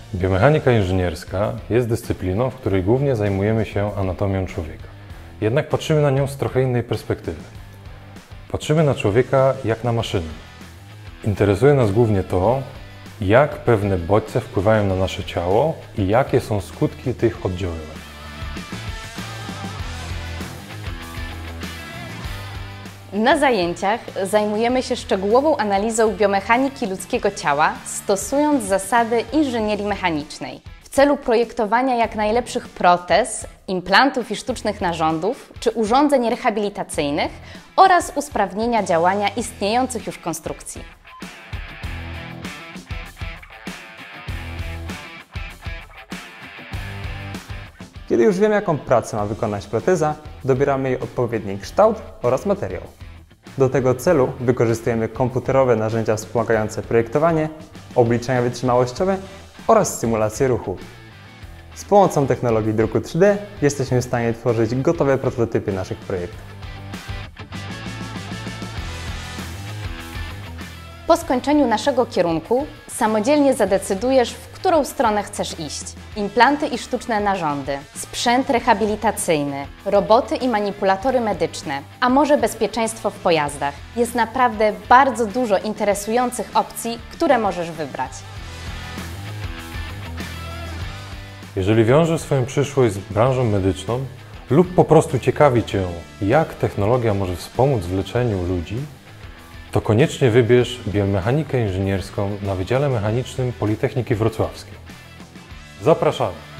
Biomechanika inżynierska jest dyscypliną, w której głównie zajmujemy się anatomią człowieka. Jednak patrzymy na nią z trochę innej perspektywy. Patrzymy na człowieka jak na maszynę. Interesuje nas głównie to, jak pewne bodźce wpływają na nasze ciało i jakie są skutki tych oddziaływań. Na zajęciach zajmujemy się szczegółową analizą biomechaniki ludzkiego ciała, stosując zasady inżynierii mechanicznej w celu projektowania jak najlepszych protez, implantów i sztucznych narządów czy urządzeń rehabilitacyjnych oraz usprawnienia działania istniejących już konstrukcji. Kiedy już wiemy, jaką pracę ma wykonać proteza, dobieramy jej odpowiedni kształt oraz materiał. Do tego celu wykorzystujemy komputerowe narzędzia wspomagające projektowanie, obliczenia wytrzymałościowe oraz symulację ruchu. Z pomocą technologii druku 3D jesteśmy w stanie tworzyć gotowe prototypy naszych projektów. Po skończeniu naszego kierunku samodzielnie zadecydujesz, w którą stronę chcesz iść. Implanty i sztuczne narządy, sprzęt rehabilitacyjny, roboty i manipulatory medyczne, a może bezpieczeństwo w pojazdach. Jest naprawdę bardzo dużo interesujących opcji, które możesz wybrać. Jeżeli wiążesz swoją przyszłość z branżą medyczną lub po prostu ciekawi Cię, jak technologia może wspomóc w leczeniu ludzi, to koniecznie wybierz biomechanikę inżynierską na Wydziale Mechanicznym Politechniki Wrocławskiej. Zapraszamy!